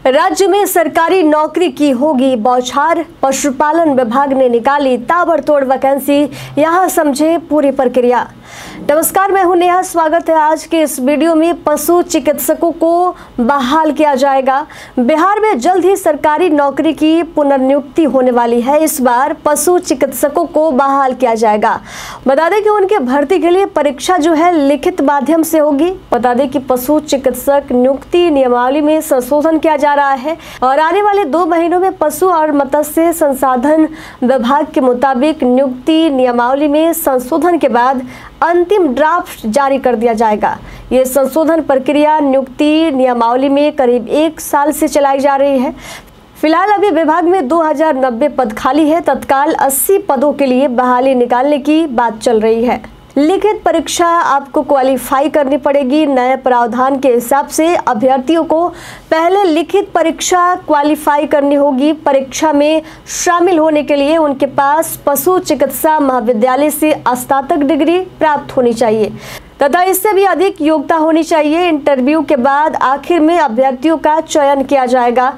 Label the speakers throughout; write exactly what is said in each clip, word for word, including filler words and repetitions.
Speaker 1: राज्य में सरकारी नौकरी की होगी बौछार, पशुपालन विभाग ने निकाली ताबड़तोड़ वैकेंसी, यहां समझे पूरी प्रक्रिया। नमस्कार, मैं हूं नेहा। स्वागत है आज के इस वीडियो में। पशु चिकित्सकों को बहाल किया जाएगा। बिहार में जल्द ही सरकारी नौकरी की पुनर्नियुक्ति होने वाली है। इस बार पशु चिकित्सकों को बहाल किया जाएगा। बता दें कि उनके भर्ती के लिए परीक्षा जो है लिखित माध्यम से होगी। बता दें कि पशु चिकित्सक नियुक्ति नियमावली में संशोधन किया जा रहा है और आने वाले दो महीनों में पशु और मत्स्य संसाधन विभाग के मुताबिक नियुक्ति नियमावली में संशोधन के बाद अंतिम ड्राफ्ट जारी कर दिया जाएगा। ये संशोधन प्रक्रिया नियुक्ति नियमावली में करीब एक साल से चलाई जा रही है। फिलहाल अभी विभाग में दो हज़ार नब्बे पद खाली है। तत्काल अस्सी पदों के लिए बहाली निकालने की बात चल रही है। लिखित परीक्षा आपको क्वालिफाई करनी पड़ेगी। नए प्रावधान के हिसाब से अभ्यर्थियों को पहले लिखित परीक्षा क्वालिफाई करनी होगी। परीक्षा में शामिल होने के लिए उनके पास पशु चिकित्सा महाविद्यालय से स्नातक डिग्री प्राप्त होनी चाहिए तथा इससे भी अधिक योग्यता होनी चाहिए। इंटरव्यू के बाद आखिर में अभ्यर्थियों का चयन किया जाएगा।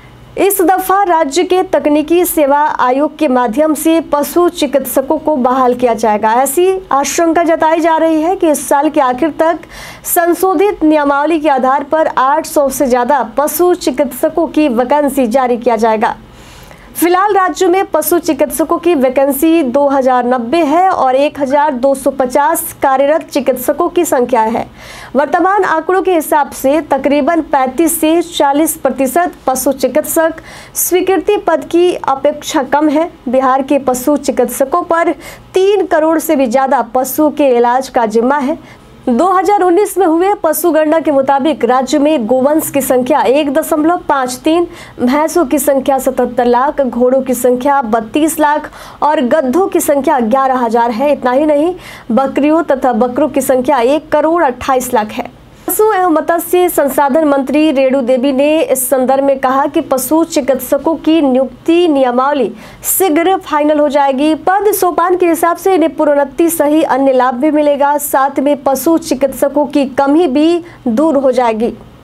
Speaker 1: इस दफा राज्य के तकनीकी सेवा आयोग के माध्यम से पशु चिकित्सकों को बहाल किया जाएगा। ऐसी आशंका जताई जा रही है कि इस साल के आखिर तक संशोधित नियमावली के आधार पर आठ सौ से ज्यादा पशु चिकित्सकों की वैकेंसी जारी किया जाएगा। फिलहाल राज्य में पशु चिकित्सकों की वैकेंसी दो हज़ार नब्बे है और एक हज़ार दो सौ पचास कार्यरत चिकित्सकों की संख्या है। वर्तमान आंकड़ों के हिसाब से तकरीबन पैंतीस से चालीस प्रतिशत पशु चिकित्सक स्वीकृति पद की अपेक्षा कम है। बिहार के पशु चिकित्सकों पर तीन करोड़ से भी ज्यादा पशुओं के इलाज का जिम्मा है। दो हज़ार उन्नीस में हुए पशु गणना के मुताबिक राज्य में गोवंश की संख्या एक दशमलव पाँच तीन, भैंसों की संख्या सतहत्तर लाख, घोड़ों की संख्या बत्तीस लाख और गधों की संख्या ग्यारह हजार है। इतना ही नहीं, बकरियों तथा बकरों की संख्या एक करोड़ अट्ठाईस लाख है। पशु एवं मत्स्य संसाधन मंत्री रेणु देवी ने इस संदर्भ में कहा कि पशु चिकित्सकों की नियुक्ति नियमावली शीघ्र फाइनल हो जाएगी। पद सोपान के हिसाब से इन्हें प्रोन्नति सही अन्य लाभ भी मिलेगा। साथ में पशु चिकित्सकों की कमी भी दूर हो जाएगी।